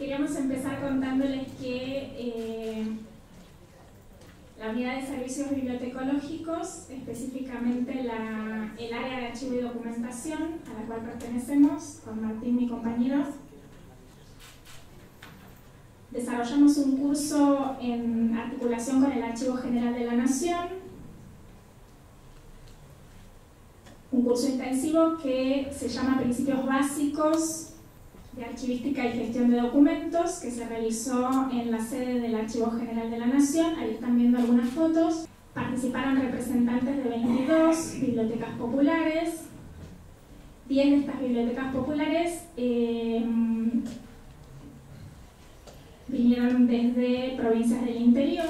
Queríamos empezar contándoles que la unidad de servicios bibliotecológicos, específicamente el área de archivo y documentación a la cual pertenecemos, con Martín, mi compañero, desarrollamos un curso en articulación con el Archivo General de la Nación, un curso intensivo que se llama Principios Básicos de Archivística y Gestión de Documentos, que se realizó en la sede del Archivo General de la Nación. Ahí están viendo algunas fotos. Participaron representantes de 22 bibliotecas populares. 10 de estas bibliotecas populares vinieron desde provincias del interior,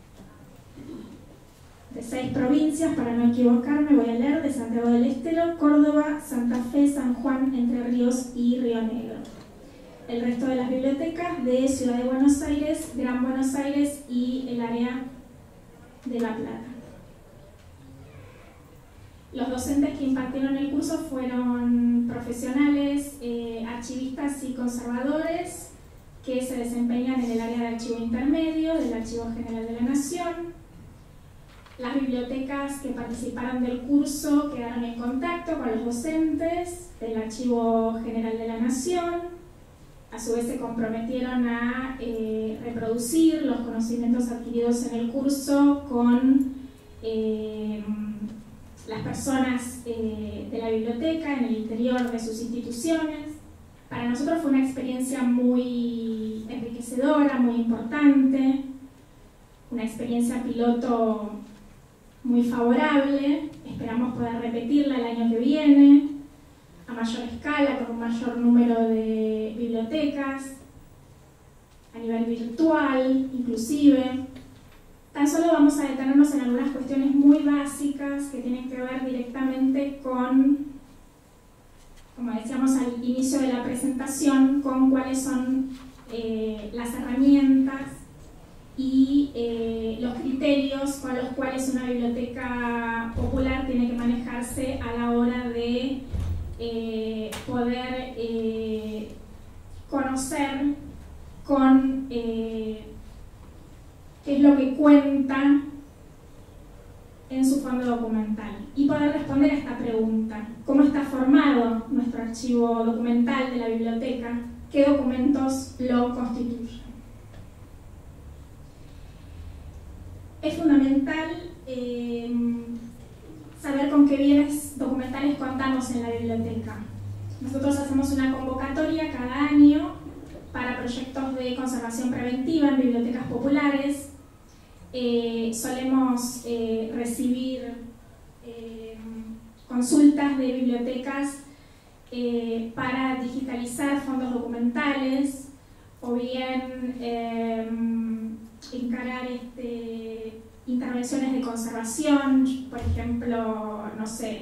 de 6 provincias, para no equivocarme, voy a leer: de Santiago del Estero, Córdoba, Santa Fe, San Juan, Entre Ríos y Río Negro. El resto de las bibliotecas de Ciudad de Buenos Aires, Gran Buenos Aires y el área de La Plata. Los docentes que impartieron el curso fueron profesionales, archivistas y conservadores que se desempeñan en el área de archivo intermedio del Archivo General de la Nación. Las bibliotecas que participaron del curso quedaron en contacto con los docentes del Archivo General de la Nación. A su vez se comprometieron a reproducir los conocimientos adquiridos en el curso con las personas de la biblioteca en el interior de sus instituciones. Para nosotros fue una experiencia muy enriquecedora, muy importante, una experiencia piloto muy favorable. Esperamos poder repetirla el año que viene, a mayor escala, con un mayor número de bibliotecas, a nivel virtual, inclusive. Tan solo vamos a detenernos en algunas cuestiones muy básicas que tienen que ver directamente con, como decíamos al inicio de la presentación, con cuáles son las herramientas y los criterios con los cuales una biblioteca popular tiene que manejarse a la hora de poder conocer con qué es lo que cuenta en su fondo documental y poder responder a esta pregunta: ¿cómo está formado nuestro archivo documental de la biblioteca? ¿Qué documentos lo constituyen? Es fundamental saber con qué bienes documentales contamos en la biblioteca. Nosotros hacemos una convocatoria cada año para proyectos de conservación preventiva en bibliotecas populares. Solemos recibir consultas de bibliotecas para digitalizar fondos documentales o bien encarar intervenciones de conservación, por ejemplo, no sé,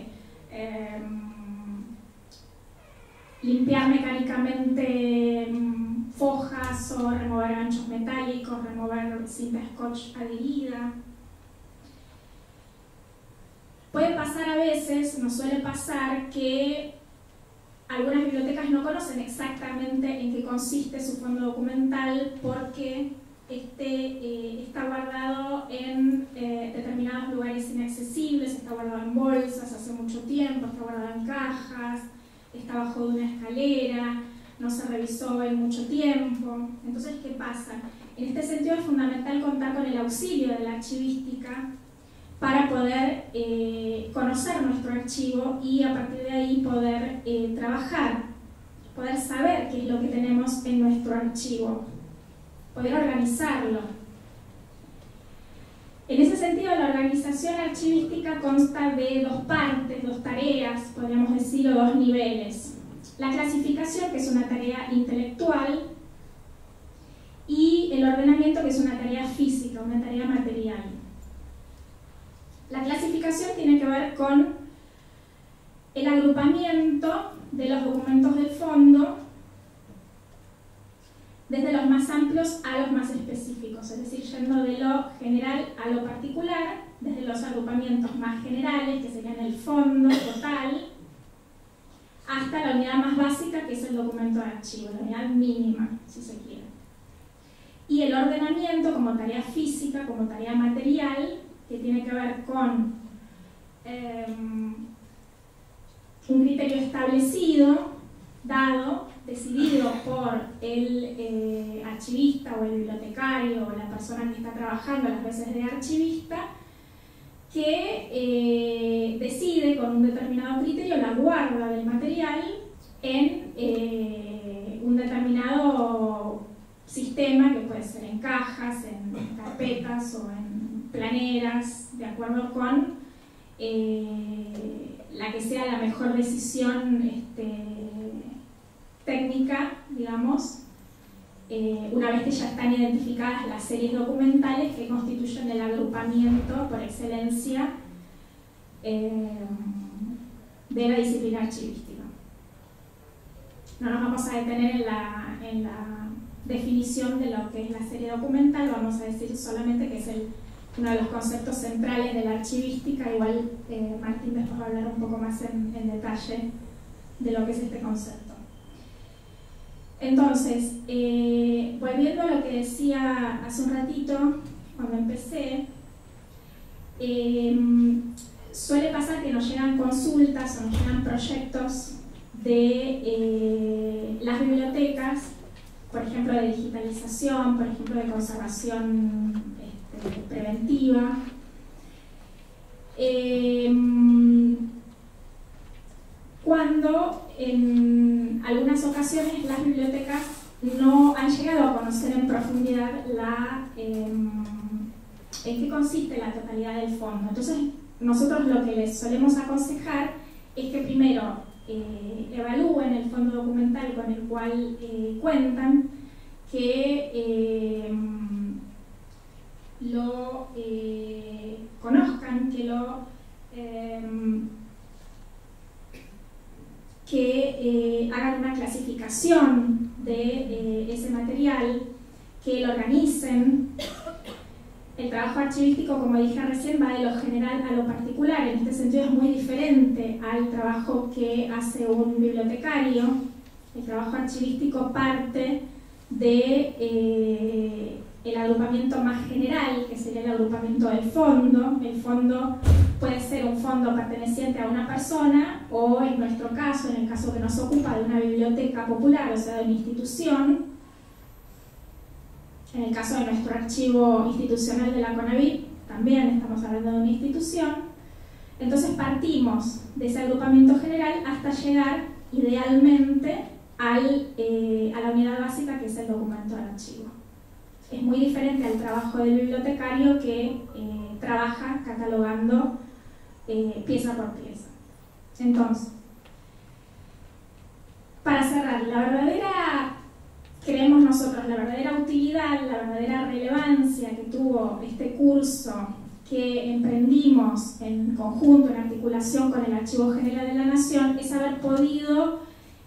limpiar mecánicamente fojas o remover ganchos metálicos, remover cinta scotch adherida. Puede pasar a veces, nos suele pasar, que algunas bibliotecas no conocen exactamente en qué consiste su fondo documental porque está guardado en determinados lugares inaccesibles, está guardado en bolsas hace mucho tiempo, está guardado en cajas, está bajo de una escalera, no se revisó en mucho tiempo. Entonces, ¿qué pasa? En este sentido es fundamental contar con el auxilio de la archivística para poder conocer nuestro archivo y a partir de ahí poder trabajar, poder saber qué es lo que tenemos en nuestro archivo, poder organizarlo. En ese sentido, la organización archivística consta de 2 partes, 2 tareas, podríamos decir, o 2 niveles. La clasificación, que es una tarea intelectual, y el ordenamiento, que es una tarea física, una tarea material. La clasificación tiene que ver con el agrupamiento de los documentos del fondo desde los más amplios a los más específicos, es decir, yendo de lo general a lo particular, desde los agrupamientos más generales, que serían el fondo total, hasta la unidad más básica, que es el documento de archivo, la unidad mínima, si se quiere. Y el ordenamiento como tarea física, como tarea material, que tiene que ver con un criterio establecido, dado, decidido por el archivista o el bibliotecario o la persona que está trabajando las veces de archivista, que decide con un determinado criterio la guarda del material en un determinado sistema, que puede ser en cajas, en carpetas o en planeras, de acuerdo con la que sea la mejor decisión técnica, digamos, una vez que ya están identificadas las series documentales que constituyen el agrupamiento por excelencia de la disciplina archivística. No nos vamos a detener en la definición de lo que es la serie documental, vamos a decir solamente que es uno de los conceptos centrales de la archivística. Igual Martín después va a hablar un poco más en detalle de lo que es este concepto. Entonces, volviendo a lo que decía hace un ratito, cuando empecé, suele pasar que nos llegan consultas o nos llegan proyectos de las bibliotecas, por ejemplo de digitalización, por ejemplo de conservación preventiva. Cuando en algunas ocasiones las bibliotecas no han llegado a conocer en profundidad en qué consiste la totalidad del fondo. Entonces, nosotros lo que les solemos aconsejar es que primero evalúen el fondo documental con el cual cuentan, que lo conozcan, que hagan una clasificación de ese material, que lo organicen. El trabajo archivístico, como dije recién, va de lo general a lo particular. En este sentido es muy diferente al trabajo que hace un bibliotecario. El trabajo archivístico parte de el agrupamiento más general, que sería el agrupamiento del fondo. El fondo puede ser un fondo perteneciente a una persona o, en nuestro caso, en el caso que nos ocupa, de una biblioteca popular, o sea, de una institución. En el caso de nuestro archivo institucional de la CONAVIP, también estamos hablando de una institución. Entonces partimos de ese agrupamiento general hasta llegar, idealmente, a la unidad básica, que es el documento del archivo. Es muy diferente al trabajo del bibliotecario, que trabaja catalogando pieza por pieza. Entonces, para cerrar, creemos nosotros, la verdadera utilidad, la verdadera relevancia que tuvo este curso que emprendimos en conjunto, en articulación con el Archivo General de la Nación, es haber podido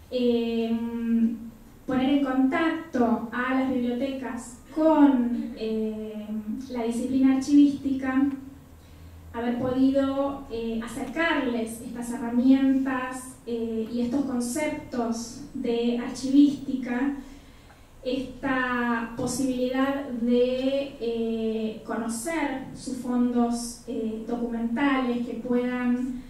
poner en contacto a las bibliotecas con la disciplina archivística, haber podido acercarles estas herramientas y estos conceptos de archivística, esta posibilidad de conocer sus fondos documentales, que puedan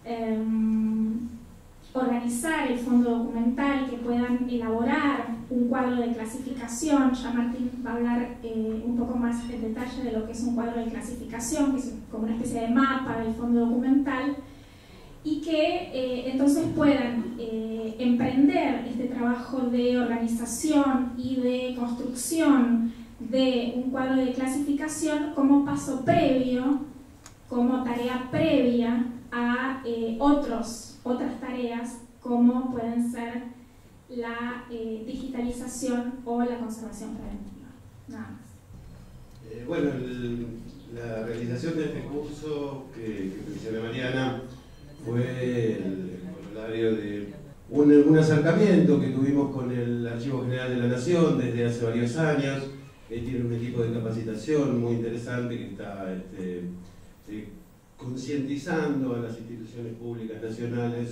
organizar el fondo documental, que puedan elaborar un cuadro de clasificación. Ya Martín va a hablar un poco más en detalle de lo que es un cuadro de clasificación, que es como una especie de mapa del fondo documental, y que entonces puedan emprender este trabajo de organización y de construcción de un cuadro de clasificación como paso previo, como tarea previa a otras tareas, como pueden ser la digitalización o la conservación preventiva. Nada más. Bueno, la realización de este curso que mencioné Mariana fue el corolario de un acercamiento que tuvimos con el Archivo General de la Nación desde hace varios años. Él tiene un equipo de capacitación muy interesante que está concientizando a las instituciones públicas nacionales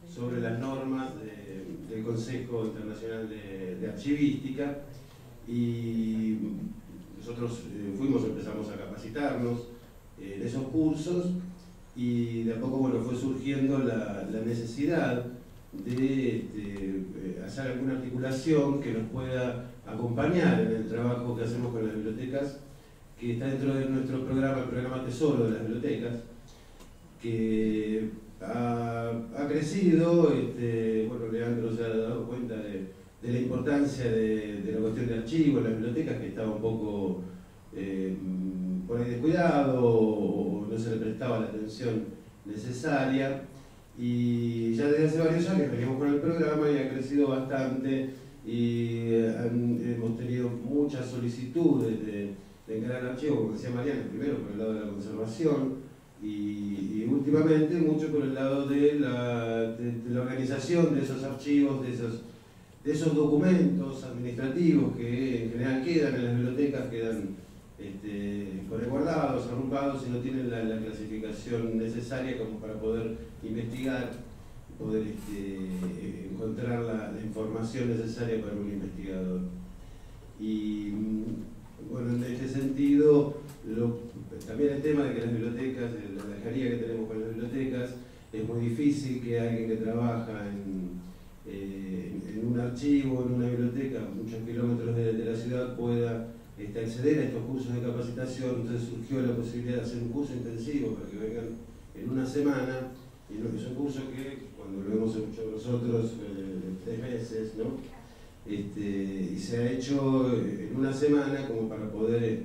sobre las normas del Consejo Internacional de Archivística, y nosotros empezamos a capacitarnos en esos cursos, y de a poco fue surgiendo la necesidad de hacer alguna articulación que nos pueda acompañar en el trabajo que hacemos con las bibliotecas, que está dentro de nuestro programa, el programa Tesoro de las Bibliotecas, que ha crecido. Leandro se ha dado cuenta de la importancia de la cuestión de archivos en las bibliotecas, que estaba un poco por ahí descuidado, o no se le prestaba la atención necesaria, y ya desde hace varios años venimos con el programa y ha crecido bastante, y hemos tenido muchas solicitudes de encarar archivos, como decía Mariana, primero por el lado de la conservación, y últimamente mucho por el lado de la organización de esos archivos, de esos documentos administrativos que en general quedan en las bibliotecas, quedan guardados, arrumpados, y no tienen la clasificación necesaria como para poder investigar, poder encontrar la información necesaria para un investigador. Y bueno, en este sentido, también el tema de que las bibliotecas, la lejanía que tenemos con las bibliotecas, es muy difícil que alguien que trabaja en un archivo, en una biblioteca, a muchos kilómetros de la ciudad, pueda acceder a estos cursos de capacitación. Entonces surgió la posibilidad de hacer un curso intensivo para que vengan en una semana, y es un curso que, cuando lo hemos hecho nosotros, 3 meses, ¿no? Y se ha hecho en una semana como para poder,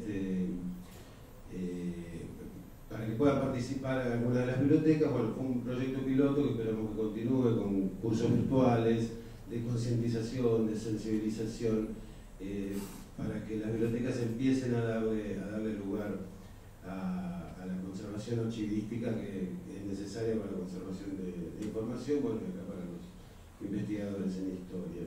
para que puedan participar en alguna de las bibliotecas. Bueno, fue un proyecto piloto que esperamos que continúe con cursos virtuales de concientización, de sensibilización, para que las bibliotecas empiecen a darle lugar a la conservación archivística, que es necesaria para la conservación de información, bueno, y acá para los investigadores en historia.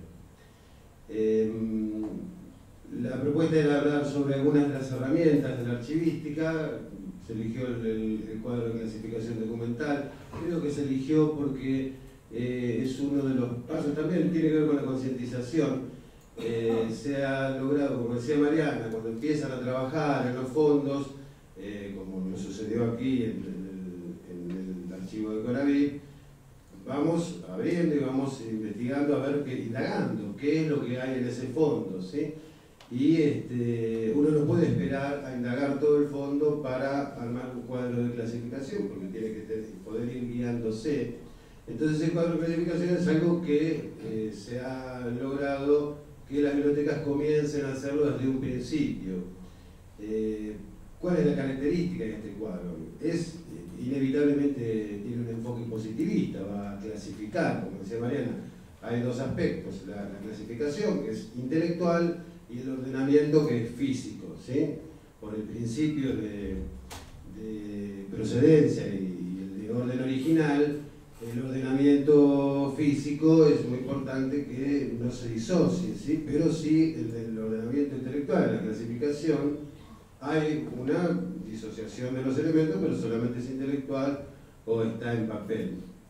La propuesta era hablar sobre algunas de las herramientas de la archivística. Se eligió el cuadro de clasificación documental. Creo que se eligió porque es uno de los pasos, también tiene que ver con la concientización. Se ha logrado, como decía Mariana, cuando empiezan a trabajar en los fondos, como nos sucedió aquí en el archivo de Coravit, vamos abriendo y vamos investigando, a ver, indagando qué es lo que hay en ese fondo, ¿sí? Y uno no puede esperar a indagar todo el fondo para armar un cuadro de clasificación, porque tiene que poder ir guiándose. Entonces el cuadro de clasificación es algo que se ha logrado que las bibliotecas comiencen a hacerlo desde un principio. ¿Cuál es la característica de este cuadro? Inevitablemente tiene un enfoque positivista, va a clasificar, como decía Mariana. Hay 2 aspectos: la clasificación, que es intelectual, y el ordenamiento, que es físico, ¿sí? Por el principio de procedencia y el de orden original, el ordenamiento físico es muy importante que no se disocie, ¿sí? Pero sí, el del ordenamiento intelectual, la clasificación, hay una disociación de los elementos, pero solamente es intelectual o está en papel.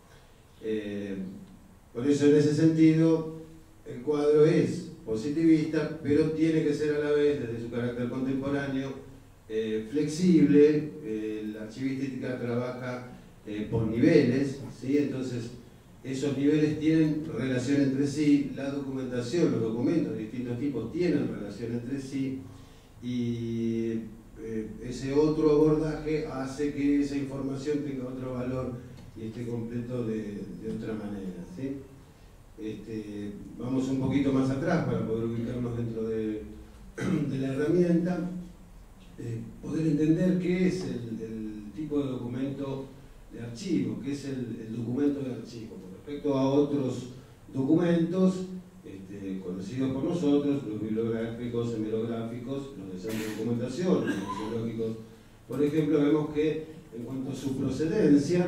Por eso, en ese sentido, el cuadro es positivista, pero tiene que ser a la vez, desde su carácter contemporáneo, flexible. La archivística trabaja por niveles, ¿sí? Entonces esos niveles tienen relación entre sí, la documentación, los documentos de distintos tipos tienen relación entre sí, y ese otro abordaje hace que esa información tenga otro valor y esté completo de otra manera, ¿sí? Vamos un poquito más atrás para poder ubicarnos dentro de la herramienta, poder entender qué es el tipo de documento de archivo, qué es el documento de archivo, con respecto a otros documentos conocidos por nosotros, los bibliográficos, hemerográficos, los de centro de documentación, los museológicos. Por ejemplo, vemos que en cuanto a su procedencia,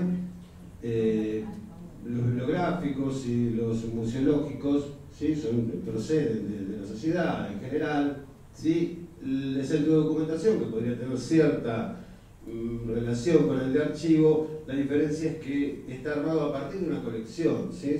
los bibliográficos y los museológicos, ¿sí? Proceden de la sociedad en general, ¿sí? El centro de documentación, que podría tener cierta relación con el de archivo, la diferencia es que está armado a partir de una colección, ¿sí?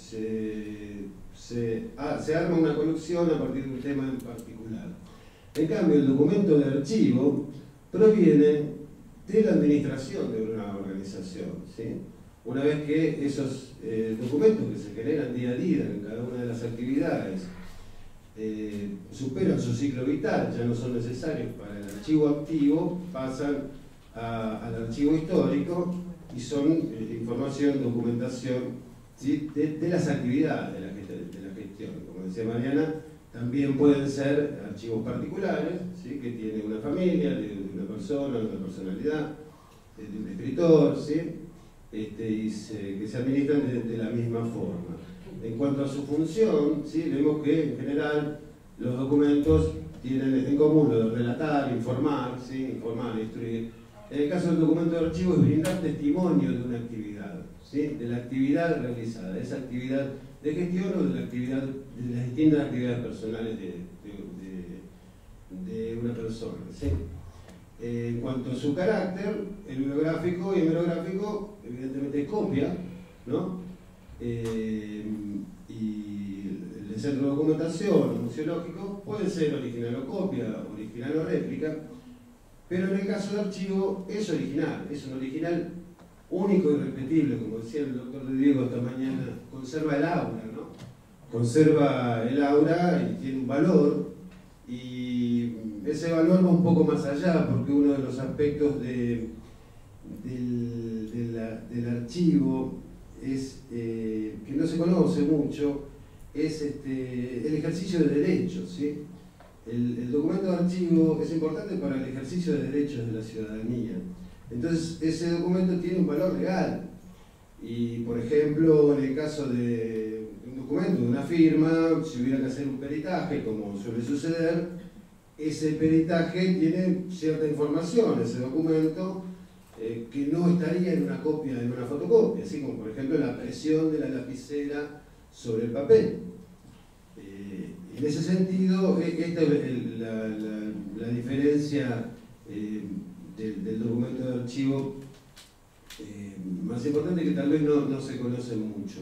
Se arma una colección a partir de un tema en particular. En cambio, el documento de archivo proviene de la administración de una organización, ¿sí? Una vez que esos documentos que se generan día a día en cada una de las actividades superan su ciclo vital, ya no son necesarios para el archivo activo, pasan al archivo histórico y son información, documentación, ¿sí? de las actividades de la gestión. Como decía Mariana, también pueden ser archivos particulares, ¿sí? Que tiene una familia, de una persona, de una personalidad, de un escritor, ¿sí? Y que se administran de la misma forma. En cuanto a su función, ¿sí? Vemos que en general los documentos tienen en común lo de relatar, informar, ¿sí? Informar, instruir. En el caso del documento de archivo es brindar testimonio de una actividad, ¿sí? De la actividad realizada, de esa actividad de gestión o de la actividad, de las distintas actividades personales de una persona, ¿sí? En cuanto a su carácter, el bibliográfico y hemerográfico evidentemente es copia, ¿no? Y el centro de documentación o museológico puede ser original o copia, original o réplica, pero en el caso de archivo es original, es un original único y repetible, como decía el doctor de Diego esta mañana, conserva el aura, ¿no? Conserva el aura y tiene un valor, y ese valor va un poco más allá, porque uno de los aspectos del archivo es, que no se conoce mucho, es el ejercicio de derechos, ¿sí? El documento de archivo es importante para el ejercicio de derechos de la ciudadanía. Entonces, ese documento tiene un valor legal. Y, por ejemplo, en el caso de un documento, de una firma, si hubiera que hacer un peritaje, como suele suceder, ese peritaje tiene cierta información, ese documento, que no estaría en una copia, en una fotocopia, así como, por ejemplo, la presión de la lapicera sobre el papel. En ese sentido, esta es la diferencia del documento de archivo más importante, que tal vez no se conoce mucho.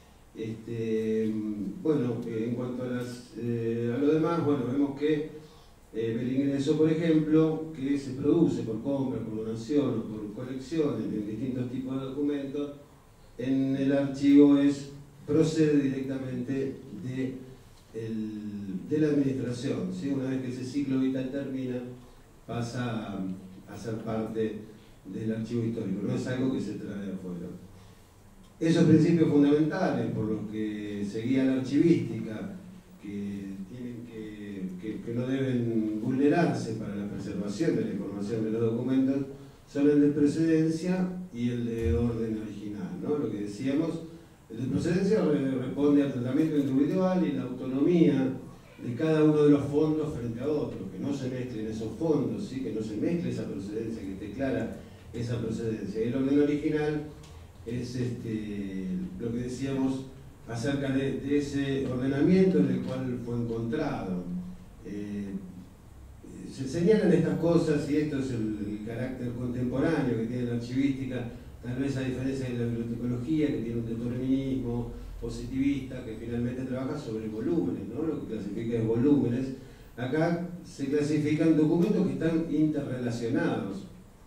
Bueno, en cuanto a lo demás, bueno, vemos que el ingreso, por ejemplo, que se produce por compra, por donación o por colecciones en distintos tipos de documentos, en el archivo procede directamente de la administración, ¿sí? Una vez que ese ciclo vital termina, pasa a ser parte del archivo histórico, no es algo que se trae de afuera. Esos principios fundamentales por los que se guía la archivística, que no deben vulnerarse para la preservación de la información de los documentos, son el de procedencia y el de orden original, ¿no? Lo que decíamos, el de procedencia responde al tratamiento individual y la autonomía de cada uno de los fondos frente a otros, que no se mezclen esos fondos, ¿sí? Que no se mezcle esa procedencia, que esté clara esa procedencia. Y el orden original es lo que decíamos acerca de ese ordenamiento en el cual fue encontrado. Se señalan estas cosas, y esto es el carácter contemporáneo que tiene la archivística, tal vez a diferencia de la bibliotecología, que tiene un determinismo positivista, que finalmente trabaja sobre volúmenes, ¿no? Lo que clasifica es volúmenes. Acá se clasifican documentos que están interrelacionados.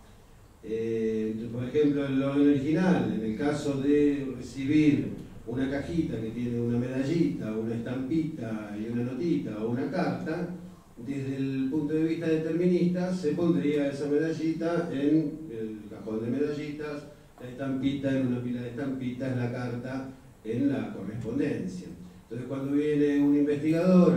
Por ejemplo, el orden original, en el caso de recibir una cajita que tiene una medallita, una estampita y una notita o una carta, desde el punto de vista determinista se pondría esa medallita en el cajón de medallitas, la estampita en una pila de estampitas, la carta en la correspondencia. Entonces, cuando viene un investigador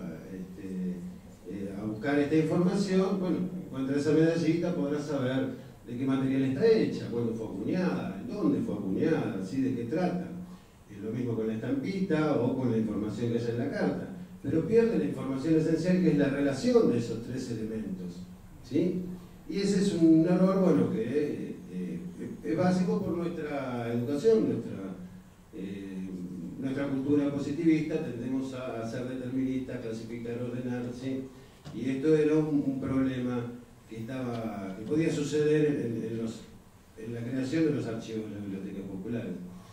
a buscar esta información, bueno, encuentra esa medallita, podrá saber de qué material está hecha, cuándo fue acuñada, dónde fue acuñada, ¿sí? De qué trata. Es lo mismo con la estampita o con la información que hay en la carta, pero pierde la información esencial, que es la relación de esos tres elementos, ¿sí? Y ese es un error, bueno, que es básico por nuestra educación, nuestra cultura positivista. Tendemos a ser deterministas, clasificar, ordenar, ¿sí? Y esto era un problema que podía suceder en la creación de los archivos de las bibliotecas populares.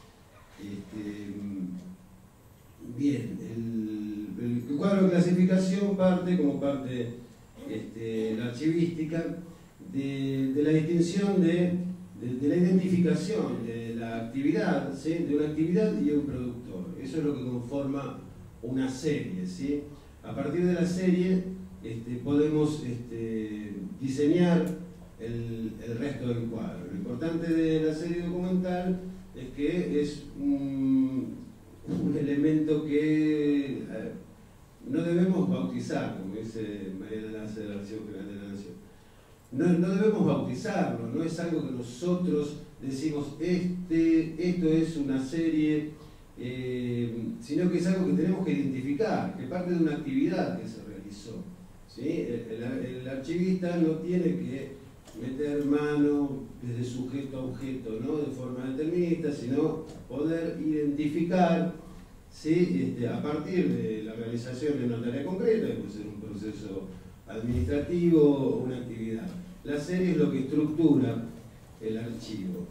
Bien, el cuadro de clasificación parte como parte la archivística de la distinción de la identificación de la actividad, ¿sí? De una actividad y un productor. Eso es lo que conforma una serie, ¿sí? A partir de la serie podemos diseñar el resto del cuadro. Lo importante de la serie documental es que es un elemento que no debemos bautizar, como dice Mariana Lace del Archivo General de la Nación. No debemos bautizarlo, no es algo que nosotros decimos, esto es una serie, sino que es algo que tenemos que identificar, que parte de una actividad que se realizó, ¿sí? El archivista no tiene que meter mano desde sujeto a objeto, ¿no? De forma determinista, sino poder identificar, ¿sí? A partir de la realización de una tarea concreta, que puede ser un proceso administrativo o una actividad. La serie es lo que estructura el archivo.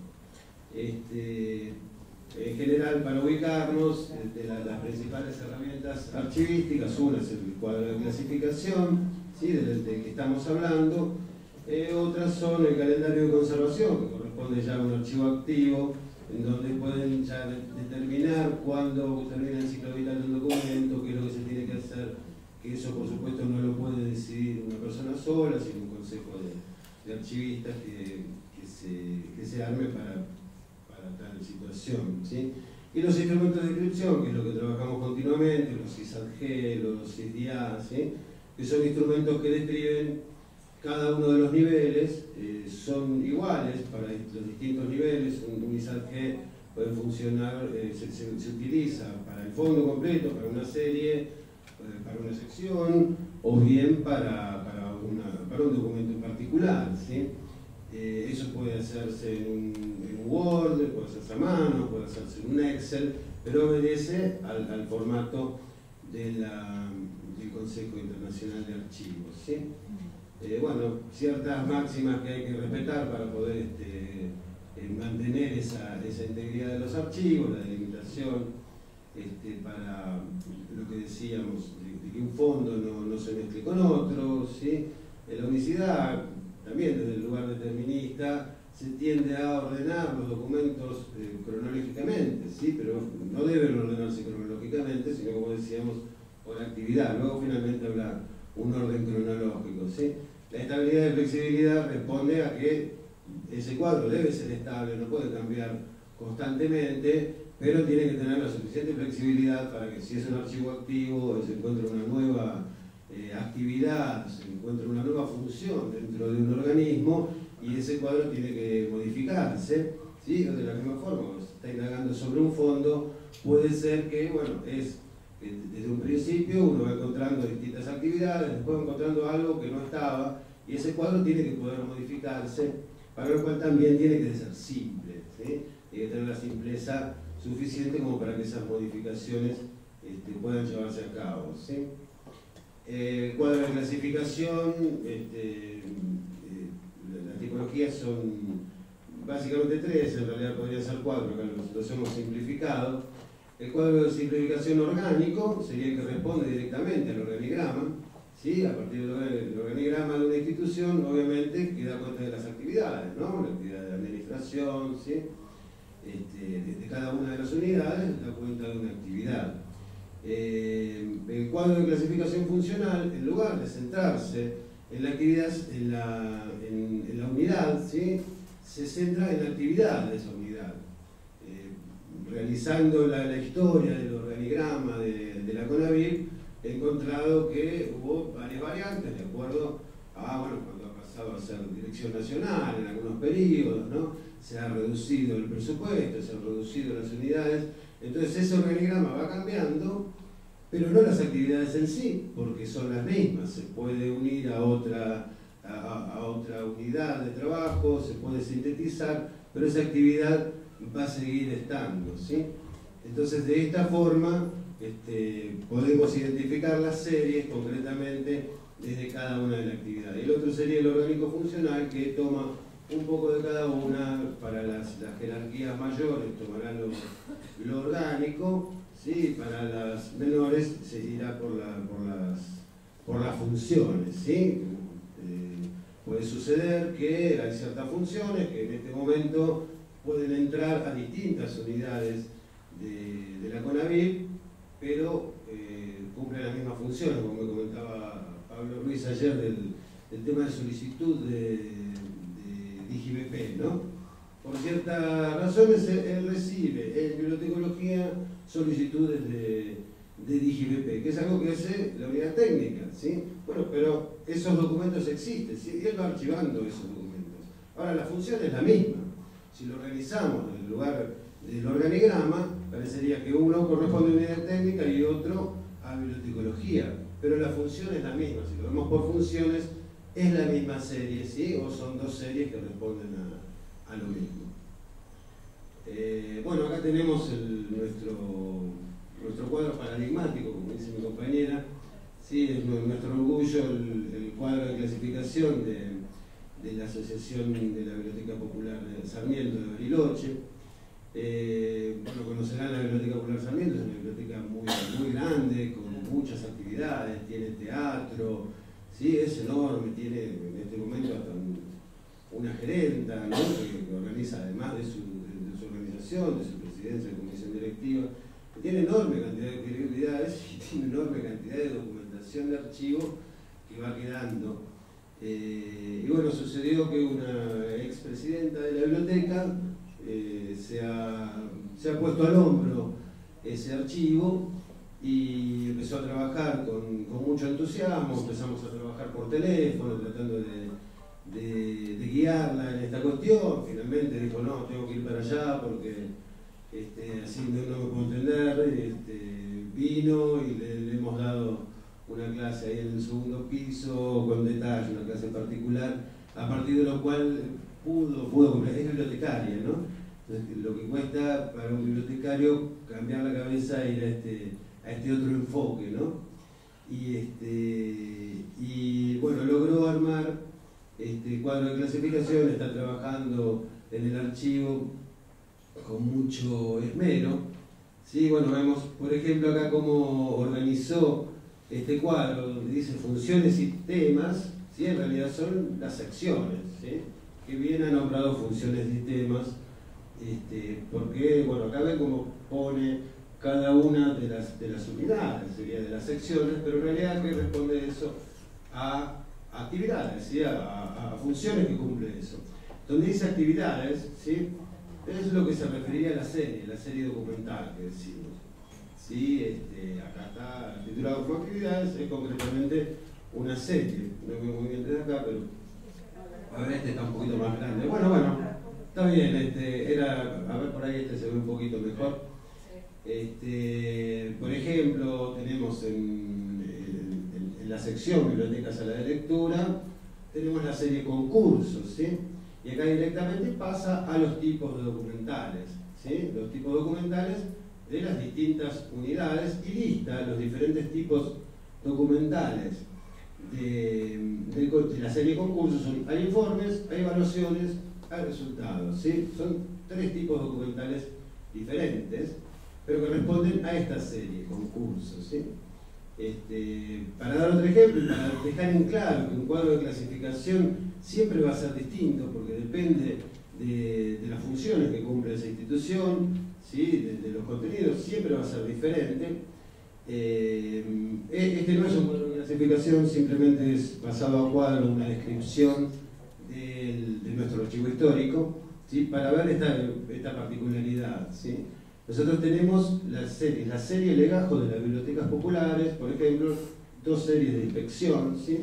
En general, para ubicarnos, las principales herramientas archivísticas, una es el cuadro de clasificación, ¿sí? del que estamos hablando. Otras son el calendario de conservación, que corresponde ya a un archivo activo, en donde pueden ya determinar cuándo termina el ciclo vital de un documento, qué es lo que se tiene que hacer, que eso por supuesto no lo puede decidir una persona sola, sino un consejo de archivistas que se arme para tal situación, ¿sí? Y los instrumentos de descripción, que es lo que trabajamos continuamente, los CISAD-G, los CISDIA, ¿sí? Que son instrumentos que describen cada uno de los niveles, son iguales para los distintos niveles. Un ISAD-G puede funcionar, se utiliza para el fondo completo, para una serie, para una sección, o bien para un documento en particular, ¿sí? Eso puede hacerse en un Word, puede hacerse a mano, puede hacerse en un Excel, pero obedece al formato del Consejo Internacional de Archivos, ¿sí? Bueno, ciertas máximas que hay que respetar para poder mantener esa integridad de los archivos, la delimitación, para lo que decíamos, de que un fondo no se mezcle con otro, ¿sí? La unicidad, también desde el lugar determinista, se tiende a ordenar los documentos cronológicamente, ¿sí? Pero no deben ordenarse cronológicamente, sino, como decíamos, por actividad. Luego finalmente habrá un orden cronológico, ¿sí? La estabilidad y flexibilidad responde a que ese cuadro debe ser estable, no puede cambiar constantemente, pero tiene que tener la suficiente flexibilidad para que, si es un archivo activo, se encuentre una nueva actividad, se encuentre una nueva función dentro de un organismo, y ese cuadro tiene que modificarse, ¿sí? De la misma forma, cuando se está indagando sobre un fondo, puede ser que, bueno, desde un principio uno va encontrando distintas actividades, después va encontrando algo que no estaba, y ese cuadro tiene que poder modificarse, para lo cual también tiene que ser simple, ¿sí? Tiene que tener la simpleza suficiente como para que esas modificaciones puedan llevarse a cabo, ¿sí? El cuadro de clasificación, las tipologías son básicamente tres, en realidad podrían ser cuatro, acá los hemos simplificado. El cuadro de simplificación orgánico sería el que responde directamente al organigrama, ¿sí? A partir del organigrama de una institución, obviamente, que da cuenta de las actividades, ¿no? La actividad de administración, ¿sí? De cada una de las unidades da cuenta de una actividad. El cuadro de clasificación funcional, en lugar de centrarse en la actividad, en la unidad, ¿sí? Se centra en la actividad de esa unidad. Realizando la historia del organigrama de la CONAVIP, he encontrado que hubo varias variantes de acuerdo a, bueno, cuando ha pasado a ser dirección nacional en algunos periodos, ¿no? Se ha reducido el presupuesto, se han reducido las unidades, entonces ese organigrama va cambiando, pero no las actividades en sí, porque son las mismas. Se puede unir a otra unidad de trabajo, se puede sintetizar, pero esa actividad va a seguir estando, ¿sí? Entonces, de esta forma podemos identificar las series concretamente desde cada una de las actividades. El otro sería el orgánico funcional, que toma un poco de cada una. Para las jerarquías mayores tomarán lo orgánico, ¿sí? Para las menores se irá por las funciones, ¿sí? Puede suceder que hay ciertas funciones que en este momento pueden entrar a distintas unidades de la CONAVIP, pero cumplen las mismas funciones, como me comentaba Pablo Ruiz ayer del tema de solicitud de DIGIBP, ¿no? Por ciertas razones él recibe en bibliotecología solicitudes de DIGIBP, que es algo que hace la unidad técnica, ¿sí? Bueno, pero esos documentos existen, ¿sí? Y él va archivando esos documentos. Ahora, la función es la misma. Si lo organizamos en el lugar del organigrama, parecería que uno corresponde a unidad técnica y otro a bibliotecología, pero la función es la misma. Si lo vemos por funciones, es la misma serie, ¿sí? O son dos series que responden a lo mismo. Bueno, acá tenemos nuestro cuadro paradigmático, como dice mi compañera. Sí, es nuestro orgullo el cuadro de clasificación de la Asociación de la Biblioteca Popular de Sarmiento de Bariloche. Bueno, conocerán la Biblioteca Popular Sarmiento, es una biblioteca muy grande, con muchas actividades, tiene teatro, ¿sí? Es enorme, tiene en este momento hasta una gerenta, ¿no? que organiza, además de su organización, de su presidencia de comisión directiva, que tiene enorme cantidad de actividades y tiene enorme cantidad de documentación de archivo que va quedando. Y bueno, sucedió que una expresidenta de la biblioteca se ha puesto al hombro ese archivo y empezó a trabajar con mucho entusiasmo. Empezamos a trabajar por teléfono, tratando de guiarla en esta cuestión. Finalmente dijo, no, tengo que ir para allá porque así no me puedo entender. Vino y le hemos dado una clase ahí en el segundo piso con detalle, una clase particular, a partir de lo cual pudo cumplir. Es bibliotecaria, ¿no? Entonces, lo que cuesta para un bibliotecario cambiar la cabeza e ir a este otro enfoque, ¿no? Y bueno, logró armar este cuadro de clasificación, está trabajando en el archivo con mucho esmero. Sí, bueno, vemos por ejemplo acá cómo organizó este cuadro, donde dice funciones y temas, ¿sí? En realidad son las secciones, ¿sí? Que bien ha nombrado funciones y temas, porque, bueno, acá ven cómo pone cada una de las unidades, sería de las secciones, pero en realidad que responde eso a actividades, ¿sí? a funciones que cumple eso. Donde dice actividades, ¿sí? Es lo que se referiría a la serie documental que decimos. ¿Sí? Acá está titulado como actividades, es concretamente una serie. No veo muy bien desde acá, pero a ver, está un poquito más grande. Bueno, está bien, a ver, por ahí se ve un poquito mejor. Por ejemplo, tenemos en la sección Biblioteca Sala de Lectura, tenemos la serie concursos, ¿sí? Y acá directamente pasa a los tipos de documentales, ¿sí? Los tipos documentales de las distintas unidades y lista los diferentes tipos documentales de la serie concursos. Hay informes, hay evaluaciones, hay resultados, ¿sí? Son 3 tipos documentales diferentes, pero que responden a esta serie, concursos, ¿sí? Para dar otro ejemplo, para dejar en claro que un cuadro de clasificación siempre va a ser distinto, porque depende de las funciones que cumple esa institución, ¿sí? de los contenidos, siempre va a ser diferente. No es un cuadro de clasificación, simplemente es basado a cuadro una descripción de nuestro archivo histórico, ¿sí? Para ver esta particularidad, ¿sí? Nosotros tenemos la serie Legajo de las bibliotecas populares, por ejemplo, 2 series de inspección, ¿sí?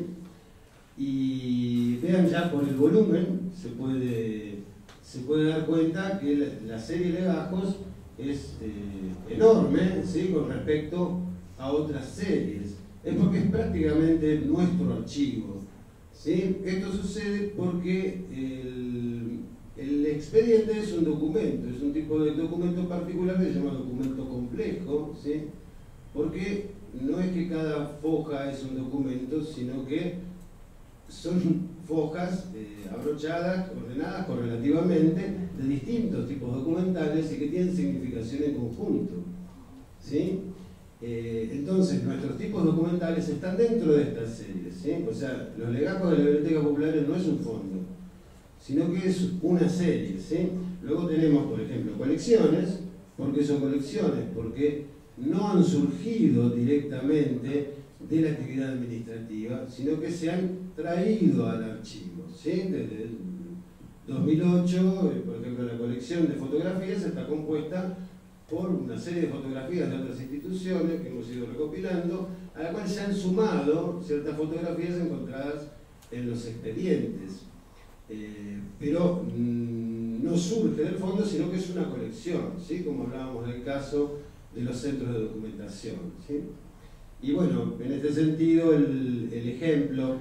Y vean ya por el volumen, se puede dar cuenta que la serie Legajos es enorme, ¿sí? Con respecto a otras series. Es porque es prácticamente nuestro archivo, ¿sí? Esto sucede porque el expediente es un documento, es un tipo de documento particular que se llama documento complejo, ¿sí? Porque no es que cada foja es un documento, sino que son fojas abrochadas, ordenadas correlativamente, de distintos tipos documentales y que tienen significación en conjunto, ¿sí? Entonces, nuestros tipos documentales están dentro de estas series, ¿sí? O sea, los legajos de la Biblioteca Populares no es un fondo, sino que es una serie, ¿sí? Luego tenemos, por ejemplo, colecciones. ¿Por qué son colecciones? Porque no han surgido directamente de la actividad administrativa, sino que se han traído al archivo, ¿sí? Desde el 2008, por ejemplo, la colección de fotografías está compuesta por una serie de fotografías de otras instituciones que hemos ido recopilando, a la cual se han sumado ciertas fotografías encontradas en los expedientes. Pero no surge del fondo, sino que es una colección, ¿sí? Como hablábamos del caso de los centros de documentación, ¿sí? Y bueno, en este sentido, el ejemplo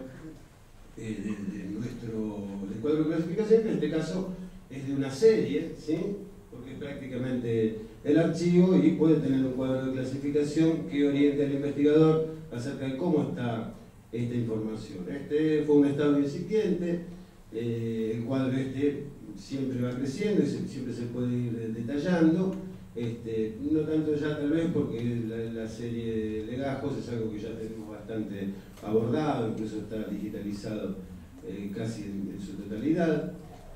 de nuestro cuadro de clasificación, en este caso es de una serie, ¿sí? Porque es prácticamente el archivo y puede tener un cuadro de clasificación que oriente al investigador acerca de cómo está esta información. Este fue un estado incipiente, el cuadro siempre va creciendo y siempre se puede ir detallando, no tanto ya tal vez porque la serie de legajos es algo que ya tenemos bastante abordado, incluso está digitalizado casi en su totalidad,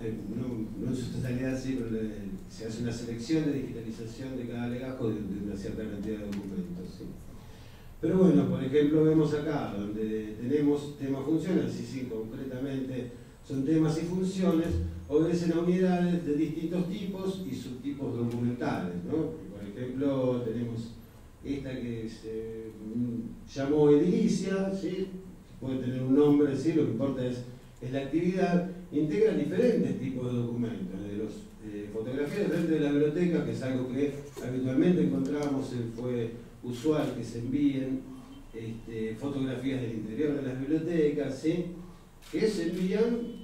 no en su totalidad sí, pero se hace una selección de digitalización de cada legajo de una cierta cantidad de documentos, ¿sí? Pero bueno, por ejemplo vemos acá donde tenemos temas funcionales, sí, concretamente son temas y funciones, obedecen a unidades de distintos tipos y subtipos documentales, ¿no? Por ejemplo, tenemos esta que se llamó edilicia, ¿sí? Puede tener un nombre, ¿sí? Lo que importa es la actividad. Integra diferentes tipos de documentos, de los fotografías dentro de la biblioteca, que es algo que habitualmente encontramos, fue usual que se envíen fotografías del interior de las bibliotecas, ¿sí? Que se envían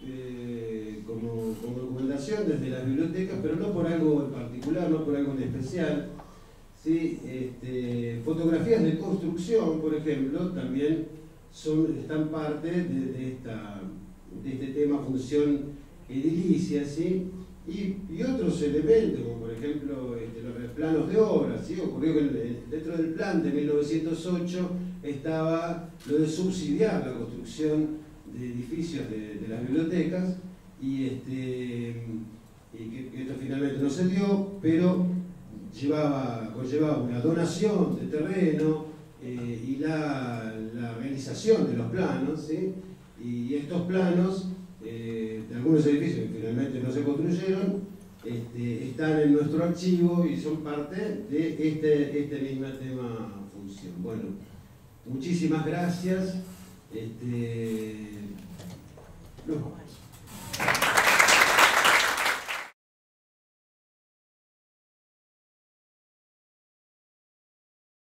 como documentación desde las bibliotecas, pero no por algo en particular, no por algo en especial, ¿sí? Fotografías de construcción, por ejemplo, también están parte de este tema función edilicia, ¿sí? Y otros elementos, como por ejemplo los planos de obra, ¿sí? Ocurrió que dentro del plan de 1908 estaba lo de subsidiar la construcción de edificios de las bibliotecas y que esto finalmente no se dio, pero conllevaba una donación de terreno y la realización de los planos, ¿sí? Y estos planos de algunos edificios que finalmente no se construyeron están en nuestro archivo y son parte de este mismo tema función. Bueno, muchísimas gracias. Nos vamos.